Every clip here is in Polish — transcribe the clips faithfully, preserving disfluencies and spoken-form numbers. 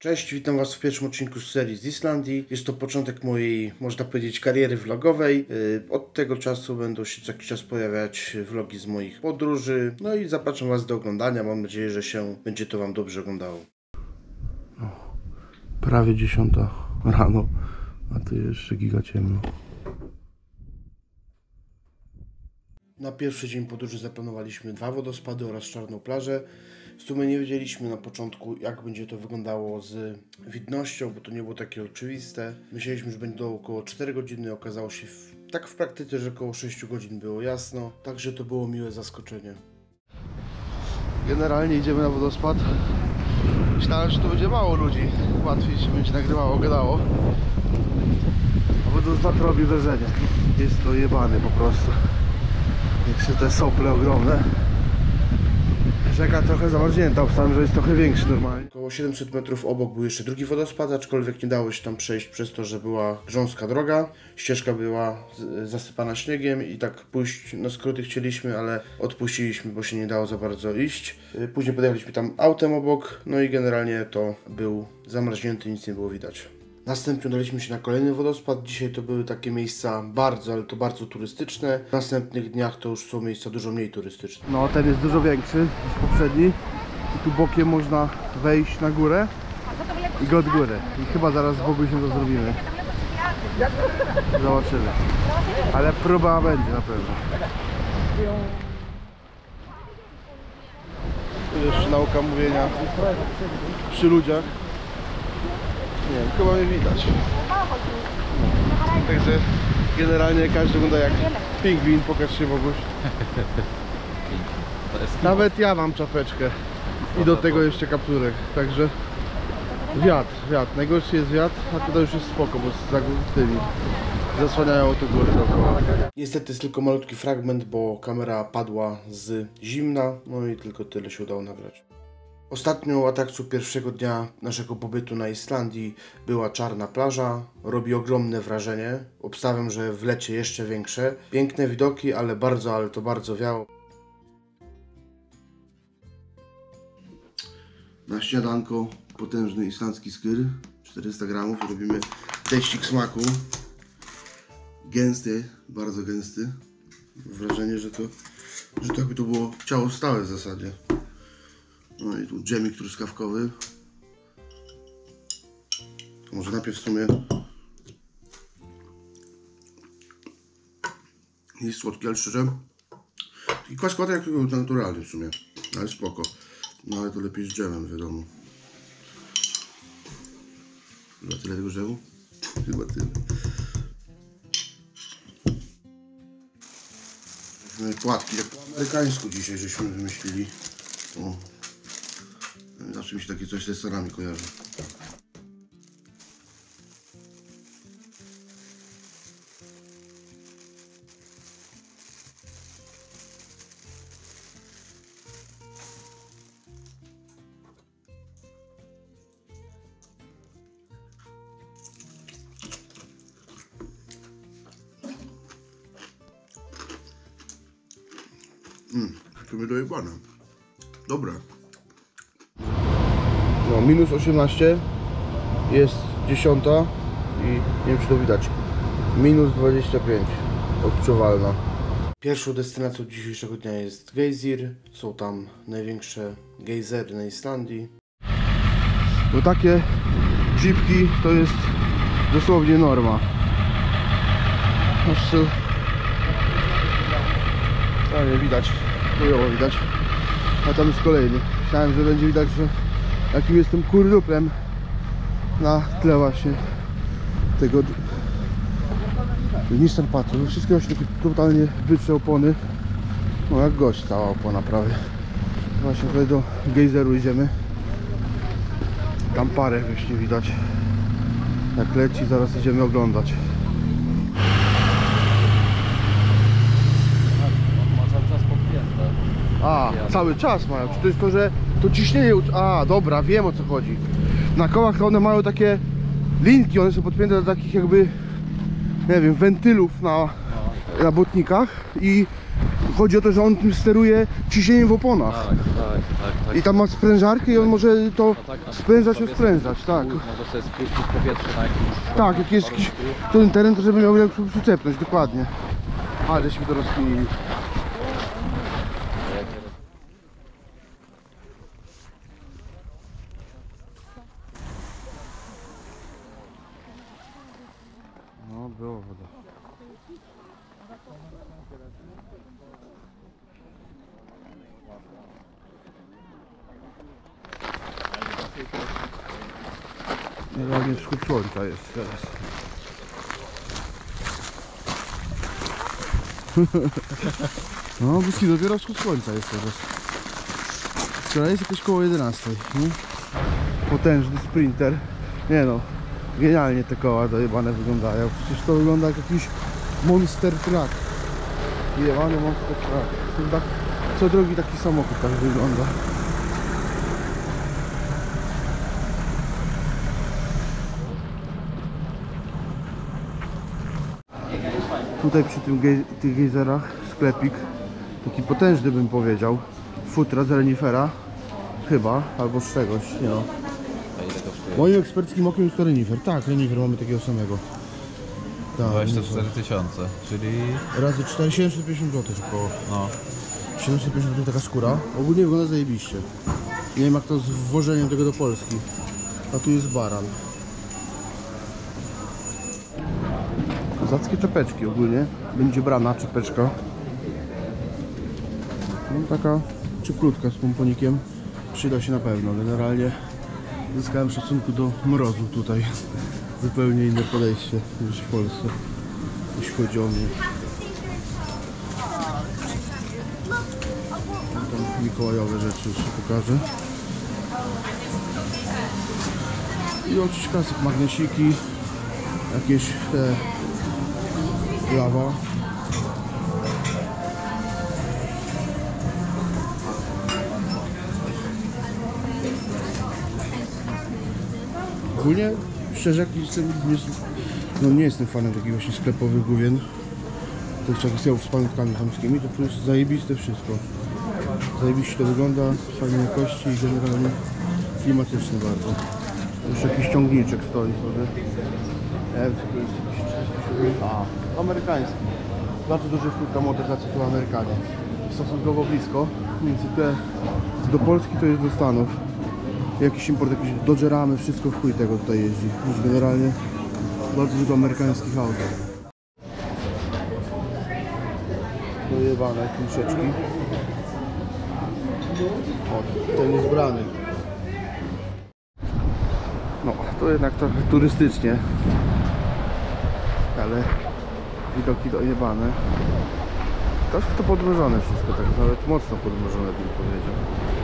Cześć, witam Was w pierwszym odcinku z serii z Islandii. Jest to początek mojej, można powiedzieć, kariery vlogowej. Od tego czasu będą się co jakiś czas pojawiać vlogi z moich podróży. No i zapraszam Was do oglądania. Mam nadzieję, że się będzie to Wam dobrze oglądało. No, prawie dziesiąta rano, a tu jeszcze giga ciemno. Na pierwszy dzień podróży zaplanowaliśmy dwa wodospady oraz czarną plażę. W sumie nie wiedzieliśmy na początku, jak będzie to wyglądało z widnością, bo to nie było takie oczywiste. Myśleliśmy, że będzie to około cztery godziny, okazało się w, tak w praktyce, że około sześć godzin było jasno, także to było miłe zaskoczenie. Generalnie idziemy na wodospad. Myślałem, że to będzie mało ludzi, łatwiej się będzie nagrywało, gadało. A wodospad robi wrażenie, jest to jebany po prostu. Jeszcze te sople ogromne. Rzeka trochę zamarznięta, obstałem, że jest trochę większy normalnie. Około siedemset metrów obok był jeszcze drugi wodospad, aczkolwiek nie dało się tam przejść przez to, że była grząska droga. Ścieżka była zasypana śniegiem i tak pójść na skróty chcieliśmy, ale odpuściliśmy, bo się nie dało za bardzo iść. Później podjechaliśmy tam autem obok, no i generalnie to był zamarznięty, nic nie było widać. Następnie udaliśmy się na kolejny wodospad. Dzisiaj to były takie miejsca bardzo, ale to bardzo turystyczne. W następnych dniach to już są miejsca dużo mniej turystyczne. No, ten jest dużo większy niż poprzedni. I tu bokiem można wejść na górę i go od góry. I chyba zaraz z boku się to zrobimy. Zobaczymy. Ale próba będzie na pewno. Tu jeszcze nauka mówienia przy ludziach. Nie wiem, chyba mnie widać. No. Także generalnie każdy wygląda jak pingwin. Pokaż się, Boguś. Nawet ja mam czapeczkę i do tego jeszcze kapturek. Także wiatr, wiatr. Najgorszy jest wiatr, a tutaj już jest spoko, bo z tymi zasłaniają tu góry dookoła. Niestety jest tylko malutki fragment, bo kamera padła z zimna, no i tylko tyle się udało nagrać. Ostatnią atrakcją pierwszego dnia naszego pobytu na Islandii była czarna plaża. Robi ogromne wrażenie. Obstawiam, że w lecie jeszcze większe. Piękne widoki, ale bardzo, ale to bardzo wiało. Na śniadanko potężny islandzki skyr. czterysta gramów. Robimy teścik smaku. Gęsty, bardzo gęsty. Mam wrażenie, że to, że to jakby to było ciało stałe w zasadzie. No i tu dżemik truskawkowy. To może najpierw w sumie jest słodki, ale szczerze i kwaskłaty jak naturalny w sumie, ale spoko. No ale to lepiej z dżemem, wiadomo. Chyba tyle tego dżemu? Chyba tyle. Płatki jak po amerykańsku dzisiaj żeśmy wymyślili. O. Zawsze mi się takie coś z serami kojarzy. Mmm, to mi dojebane. Dobre. No, minus osiemnaście, jest dziesiąta i nie wiem, czy to widać, minus dwadzieścia pięć, odczuwalna. Pierwszą destynacją dzisiejszego dnia jest Geysir. Są tam największe gejzery na Islandii. Bo takie jeepki to jest dosłownie norma. Znaczy, to nie widać, chujowo widać, a tam jest kolejny. Myślałem, że będzie widać, że jakim jestem kurduplem na tle właśnie tego Nissan Patrol. Wszystkie właśnie takie totalnie brzydsze opony. No jak gość, cała opona prawie. Właśnie tutaj do gejzeru idziemy. Tam parę właśnie widać jak leci, zaraz idziemy oglądać. A, cały czas mają. Czy to jest to, że to ciśnienie... A, dobra, wiem, o co chodzi. Na kołach one mają takie linki, one są podpięte do takich jakby, nie wiem, wentylów na, na botnikach i chodzi o to, że on tym steruje ciśnieniem w oponach. Tak, tak, tak, tak. I tam ma sprężarkę i on może to No tak, na sprężać, sobie odprężać, sobie tak. Może sobie spuścić powietrze na jakiś... Tak, jak jest jakiś ten teren, to żeby miał jak przycepnąć, dokładnie. Ale żeśmy to rozpinili. No, było woda. Generalnie wschód słońca jest teraz. No, wyski dopiero wschód słońca jest teraz. Wczoraj jest jakieś koło jedenastej. Nie? Potężny sprinter. Nie no, genialnie te koła dojebane wyglądają. Przecież to wygląda jak jakiś monster truck. Jebany monster truck. To tak, co drogi taki samochód tak wygląda. Tutaj przy tym gej, tych gejzerach sklepik, taki potężny bym powiedział, futra z renifera, chyba, albo z czegoś, nie no. Moim eksperckim okiem jest to renifer, tak, renifer mamy takiego samego. Tak, dwadzieścia cztery tysiące, czyli... Razy cztery, siedemset pięćdziesiąt złotych około. No. siedemset pięćdziesiąt złotych taka skóra, ogólnie wygląda zajebiście. Nie wiem jak to z wwożeniem tego do Polski, a tu jest baran. Kozackie czepeczki ogólnie, będzie brana czepeczka. No, taka cieplutka z pomponikiem, przyda się na pewno. Generalnie zyskałem szacunku do mrozu tutaj. Zupełnie inne podejście niż w Polsce, jeśli chodzi o mnie. Tam mikołajowe rzeczy jeszcze pokażę. I oczywiście klasyk, magnesiki, jakieś te lawa. Ogólnie, szczerze, jak jestem, nie, no nie jestem fanem takich właśnie sklepowych główien, tych czegoś z pamiątkami chamskimi, to po prostu zajebiste wszystko. Zajebiście to wygląda, fajnej jakości i generalnie klimatyczne bardzo. Już jakiś ciągniczek stoi sobie. Nie wiem, czy to jest jakiś A, amerykański. Bardzo duży wpływ na motoryzację to Amerykanie. Stosunkowo blisko, więc te do Polski to jest do Stanów. Jakiś import, jakieś Dodgeramy, wszystko w chuj tego tutaj jeździ. Już generalnie bardzo dużo amerykańskich aut. Dojebane kluczeczki. O, ten jest brany. No, to jednak trochę turystycznie. Ale widoki dojebane. Troszkę to podmrożone wszystko, tak nawet mocno podmrożone bym powiedział.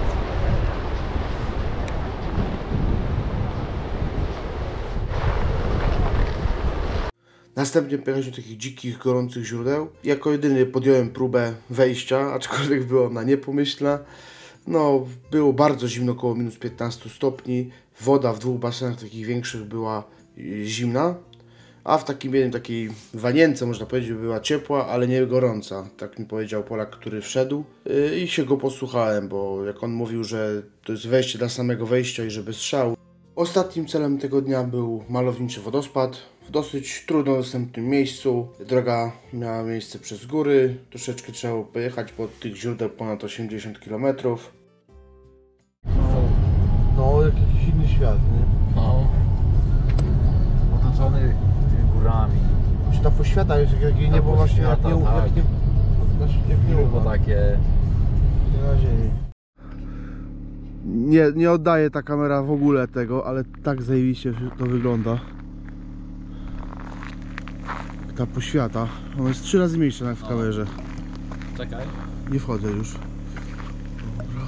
Następnie pojechaliśmy do takich dzikich, gorących źródeł. Jako jedyny podjąłem próbę wejścia, aczkolwiek była ona niepomyślna. No, było bardzo zimno, około minus piętnaście stopni. Woda w dwóch basenach takich większych była zimna, a w takim jednym, takiej wanience, można powiedzieć, była ciepła, ale nie gorąca. Tak mi powiedział Polak, który wszedł i się go posłuchałem, bo jak on mówił, że to jest wejście dla samego wejścia i że bez strzału. Ostatnim celem tego dnia był malowniczy wodospad w dosyć trudno dostępnym miejscu. Droga miała miejsce przez góry, troszeczkę trzeba pojechać, bo od tych źródeł ponad osiemdziesiąt kilometrów. No, no jakiś inny świat, nie? No. Otoczony górami. Czy ta poświata jest, jak jej nie było właśnie, jak nie, tak. jak nie, jak nie było takie... na ziemi. Nie, nie oddaje ta kamera w ogóle tego, ale tak zajebiście to wygląda. Ta poświata, ona jest trzy razy mniejsza jak w kamerze. Czekaj. Nie wchodzę już. Dobra.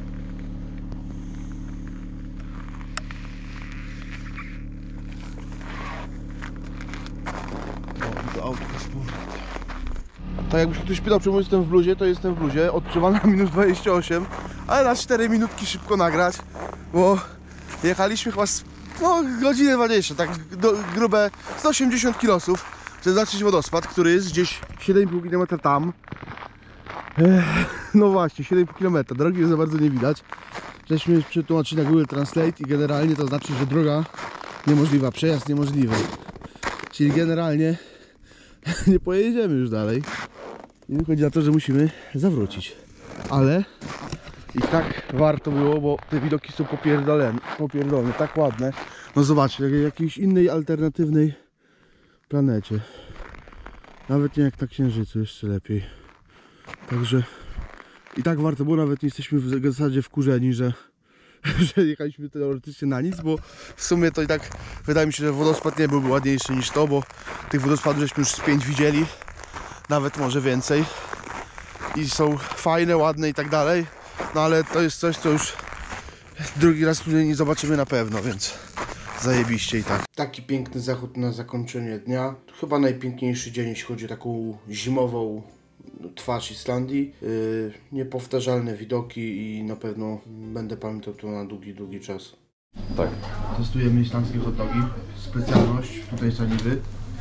O, do autka z powrotem. Tak jakbyś ktoś pytał, czemu jestem w bluzie, to jestem w bluzie. Odczuwam na minus dwadzieścia osiem, ale na cztery minutki szybko nagrać, bo jechaliśmy chyba z, no, godzinę dwadzieścia, tak do, grube sto osiemdziesiąt kilosów, żeby zobaczyć wodospad, który jest gdzieś siedem i pół kilometra tam. Ech, no właśnie, siedem i pół kilometra. Drogi już za bardzo nie widać. Żeśmy przetłumaczyli na Google Translate i generalnie to znaczy, że droga niemożliwa, przejazd niemożliwy. Czyli generalnie nie pojedziemy już dalej. I chodzi o to, że musimy zawrócić. Ale i tak warto było, bo te widoki są popierdolone, popierdolone, tak ładne. No zobaczcie, jak w jakiejś innej, alternatywnej planecie. Nawet nie jak na Księżycu, jeszcze lepiej. Także i tak warto było, nawet nie jesteśmy w zasadzie wkurzeni, że, że jechaliśmy teoretycznie na nic, bo w sumie to i tak wydaje mi się, że wodospad nie byłby ładniejszy niż to, bo tych wodospadów żeśmy już z pięć widzieli, nawet może więcej. I są fajne, ładne i tak dalej, no ale to jest coś, co już drugi raz nie zobaczymy na pewno, więc zajebiście i tak. Taki piękny zachód na zakończenie dnia. To chyba najpiękniejszy dzień, jeśli chodzi o taką zimową twarz Islandii. Yy, niepowtarzalne widoki i na pewno będę pamiętał to na długi, długi czas. Tak. Testujemy islandzkie hot dogi. Specjalność tutaj saniwy.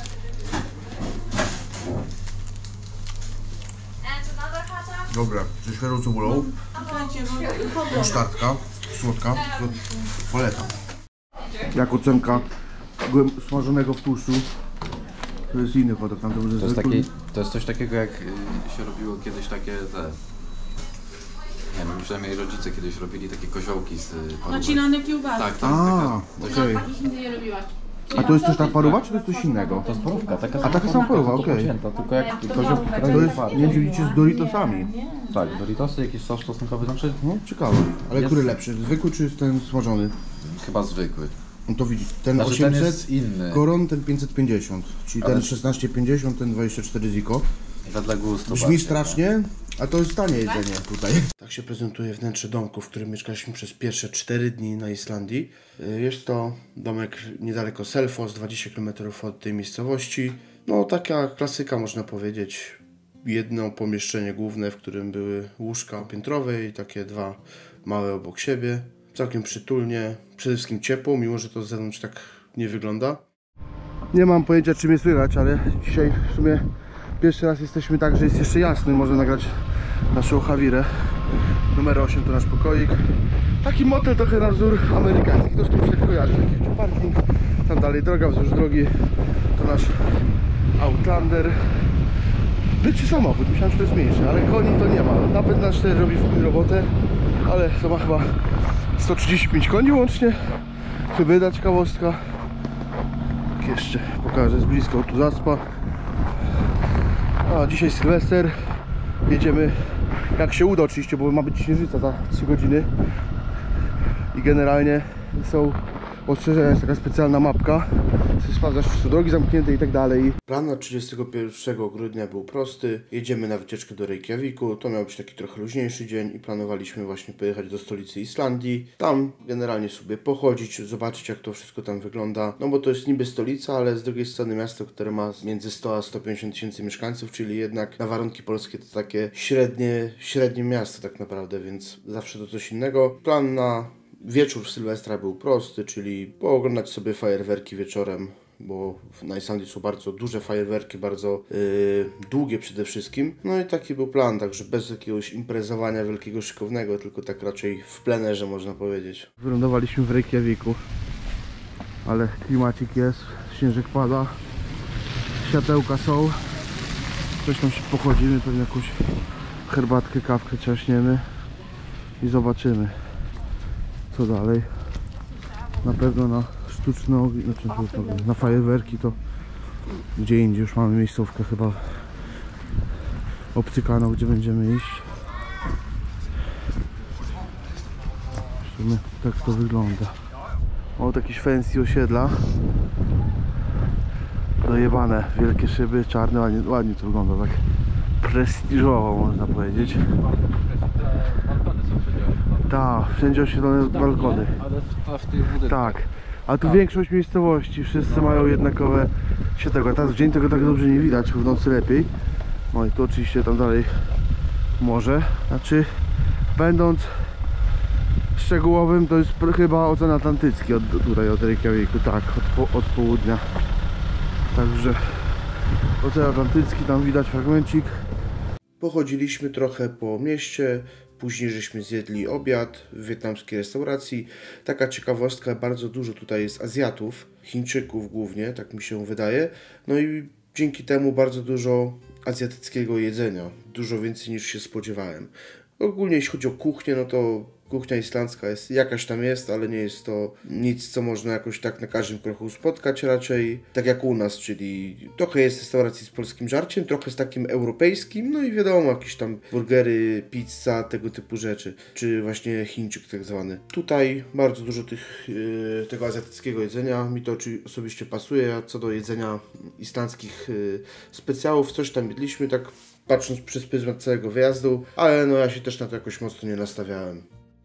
Dobra, ze świeżą cebulą. Musztardka, słodka. Polecam. Jak ocenka smażonego w tłuszczu. To jest inny hot dog, tam to może To jest, taki, to jest coś takiego, jak y, się robiło kiedyś takie te... Nie wiem, przynajmniej rodzice kiedyś robili takie koziołki z parówek. Nacinane kiełbasy. Tak, tak. A, taka, okej. Takich nigdy nie robiłaś. A to jest też ta paruwa, czy to jest coś innego? to jest parówka, taka A taka sama paruwa, okej. pocięta, tylko jak To, to jest, nie wiem, czy widzicie, z Doritosami. Tak, Doritosy, jakiś sos czosnkowy, znaczy No, ciekawe. Ale Jest- który lepszy? Zwykły czy ten smażony? chyba zwykły. No to widzisz, ten Znaczy ten osiemset jest inny. koron, ten pięćset pięćdziesiąt. Czyli Ale- ten szesnaście pięćdziesiąt, ten dwadzieścia cztery ziko. Dla gustu. Brzmi bardziej, strasznie, a to jest tanie jedzenie tutaj. Tak się prezentuje wnętrze domku, w którym mieszkaliśmy przez pierwsze cztery dni na Islandii. Jest to domek niedaleko Selfoss, dwadzieścia kilometrów od tej miejscowości. No taka klasyka, można powiedzieć. Jedno pomieszczenie główne, w którym były łóżka piętrowe i takie dwa małe obok siebie. Całkiem przytulnie, przede wszystkim ciepło, mimo że to z zewnątrz tak nie wygląda. Nie mam pojęcia, czym jest słychać, ale dzisiaj w sumie pierwszy raz jesteśmy tak, że jest jeszcze jasny. Można nagrać naszą Hawirę. Numer osiem to nasz pokoik. Taki motel trochę na wzór amerykański, to z czymś tak kojarzy. Taki parking, tam dalej droga wzdłuż drogi. To nasz Outlander. Byczy samochód, myślałem, że to jest mniejszy, ale koni to nie ma. Napęd na cztery robi w robotę, ale to ma chyba sto trzydzieści pięć koni łącznie. Hybryda, ciekawostka. Tak jeszcze pokażę z bliska, tu zaspa. A dzisiaj Sylwester. Jedziemy jak się uda oczywiście, bo ma być księżyca za trzy godziny. I generalnie są ostrzeżenia, jest taka specjalna mapka. Sprawdzasz, czy są drogi zamknięte i tak dalej. Plan na trzydziestego pierwszego grudnia był prosty. Jedziemy na wycieczkę do Reykjaviku. To miał być taki trochę luźniejszy dzień i planowaliśmy właśnie pojechać do stolicy Islandii. Tam generalnie sobie pochodzić, zobaczyć, jak to wszystko tam wygląda. No bo to jest niby stolica, ale z drugiej strony miasto, które ma między sto a sto pięćdziesiąt tysięcy mieszkańców, czyli jednak na warunki polskie to takie średnie, średnie miasto tak naprawdę, więc zawsze to coś innego. Plan na wieczór w Sylwestra był prosty, czyli pooglądać sobie fajerwerki wieczorem, bo na Islandii są bardzo duże fajerwerki, bardzo yy, długie przede wszystkim. No i taki był plan, także bez jakiegoś imprezowania wielkiego, szykownego, tylko tak raczej w plenerze, można powiedzieć. Wylądowaliśmy w Reykjaviku, ale klimacik jest, śnieżek pada, światełka są, coś tam się pochodzimy, pewnie jakąś herbatkę, kawkę ciaśniemy i zobaczymy, co dalej. Na pewno na sztuczne ognie, znaczy na fajerwerki to gdzie indziej już mamy miejscówkę chyba obcykaną, gdzie będziemy iść. W sumie tak to wygląda. O, jakieś fancy osiedla. Dojebane, wielkie szyby, czarne, ładnie, ładnie to wygląda, tak prestiżowo można powiedzieć. Tak, wszędzie oświetlone balkony. Ale w tych budynkach. Tak, a tu większość miejscowości, wszyscy mają jednakowe światełka. Teraz w dzień tego tak dobrze nie widać, w nocy lepiej. No i tu oczywiście tam dalej morze. Znaczy, będąc szczegółowym, to jest chyba Ocean Atlantycki od, tutaj od Reykjaviku, tak, od, po, od południa. Także Ocean Atlantycki, tam widać fragmencik. Pochodziliśmy trochę po mieście, później żeśmy zjedli obiad w wietnamskiej restauracji. Taka ciekawostka, bardzo dużo tutaj jest Azjatów, Chińczyków głównie, tak mi się wydaje. No i dzięki temu bardzo dużo azjatyckiego jedzenia, dużo więcej niż się spodziewałem. Ogólnie jeśli chodzi o kuchnię, no to kuchnia islandzka jest, jakaś tam jest, ale nie jest to nic, co można jakoś tak na każdym kroku spotkać, raczej tak jak u nas, czyli trochę jest restauracji z polskim żarciem, trochę z takim europejskim, no i wiadomo, jakieś tam burgery, pizza, tego typu rzeczy, czy właśnie Chińczyk tak zwany. Tutaj bardzo dużo tych, yy, tego azjatyckiego jedzenia, mi to oczywiście osobiście pasuje, a co do jedzenia islandzkich yy, specjałów, coś tam jedliśmy, tak patrząc przez pryzmat całego wyjazdu, ale no ja się też na to jakoś mocno nie nastawiałem.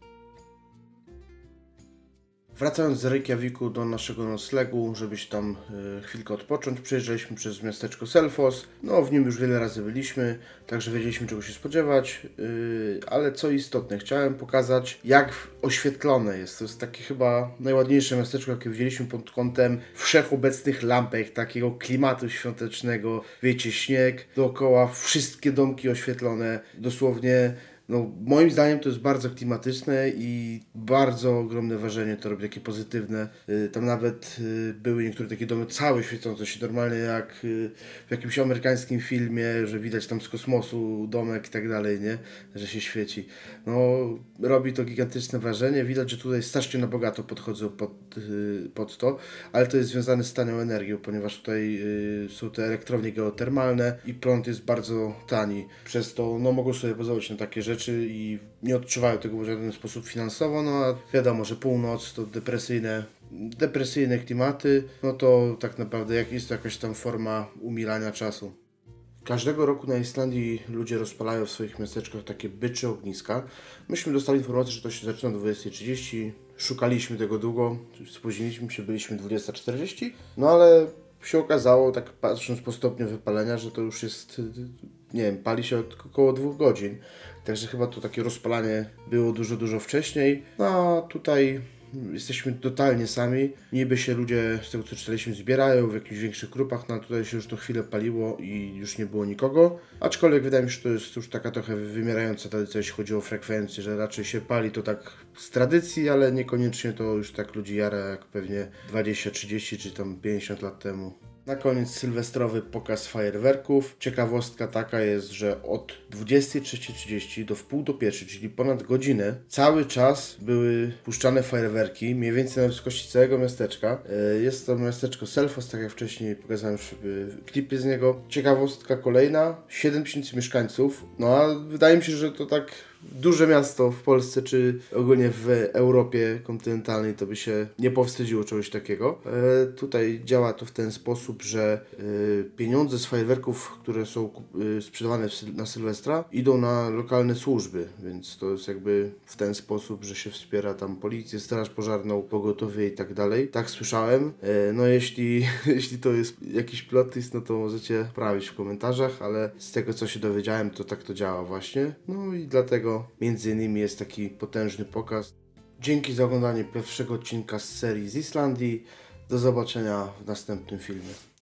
Wracając z Reykjaviku do naszego noclegu, żeby się tam y, chwilkę odpocząć, przejeżdżaliśmy przez miasteczko Selfoss. No, w nim już wiele razy byliśmy, także wiedzieliśmy, czego się spodziewać, y, ale co istotne, chciałem pokazać, jak oświetlone jest. To jest takie chyba najładniejsze miasteczko, jakie widzieliśmy pod kątem wszechobecnych lampek, takiego klimatu świątecznego. Wiecie, śnieg, dookoła wszystkie domki oświetlone, dosłownie. No, moim zdaniem to jest bardzo klimatyczne i bardzo ogromne wrażenie to robi, takie pozytywne. Y, tam nawet y, były niektóre takie domy całe świecące się normalnie jak y, w jakimś amerykańskim filmie, że widać tam z kosmosu domek i tak dalej, nie? Że się świeci. No, robi to gigantyczne wrażenie. Widać, że tutaj strasznie na bogato podchodzą pod, y, pod to, ale to jest związane z tanią energią, ponieważ tutaj y, są te elektrownie geotermalne i prąd jest bardzo tani. Przez to no, mogą sobie pozwolić na takie rzeczy i nie odczuwają tego w żaden sposób finansowo, no a wiadomo, że północ to depresyjne, depresyjne klimaty, no to tak naprawdę jak jest to jakaś tam forma umilania czasu. Każdego roku na Islandii ludzie rozpalają w swoich miasteczkach takie bycze ogniska. Myśmy dostali informację, że to się zaczyna o dwudziestej trzydzieści. Szukaliśmy tego długo, spóźniliśmy się, byliśmy dwudziesta czterdzieści, no ale się okazało, tak patrząc po stopniu wypalenia, że to już jest, nie wiem, pali się od około dwóch godzin. Także chyba to takie rozpalanie było dużo, dużo wcześniej. No a tutaj jesteśmy totalnie sami. Niby się ludzie, z tego co czytaliśmy, zbierają w jakichś większych grupach, no ale tutaj się już to chwilę paliło i już nie było nikogo. Aczkolwiek wydaje mi się, że to jest już taka trochę wymierająca tradycja, jeśli chodzi o frekwencję, że raczej się pali to tak z tradycji, ale niekoniecznie to już tak ludzi jara jak pewnie dwadzieścia, trzydzieści czy tam pięćdziesiąt lat temu. Na koniec sylwestrowy pokaz fajerwerków. Ciekawostka taka jest, że od dwudziestej trzeciej trzydzieści do wpół do pierwszej, czyli ponad godzinę, cały czas były puszczane fajerwerki, mniej więcej na wysokości całego miasteczka. Jest to miasteczko Selfoss, tak jak wcześniej pokazałem klipy z niego. Ciekawostka kolejna, siedem tysięcy mieszkańców, no a wydaje mi się, że to tak duże miasto w Polsce, czy ogólnie w Europie kontynentalnej, to by się nie powstydziło czegoś takiego. E, tutaj działa to w ten sposób, że e, pieniądze z fajerwerków, które są e, sprzedawane w, na Sylwestra, idą na lokalne służby, więc to jest jakby w ten sposób, że się wspiera tam policję, straż pożarną, pogotowie i tak dalej. Tak słyszałem. E, no jeśli, jeśli to jest jakiś plot twist, no to możecie prawić w komentarzach, ale z tego co się dowiedziałem, to tak to działa właśnie. No i dlatego między innymi jest taki potężny pokaz. Dzięki za oglądanie pierwszego odcinka z serii z Islandii. Do zobaczenia w następnym filmie.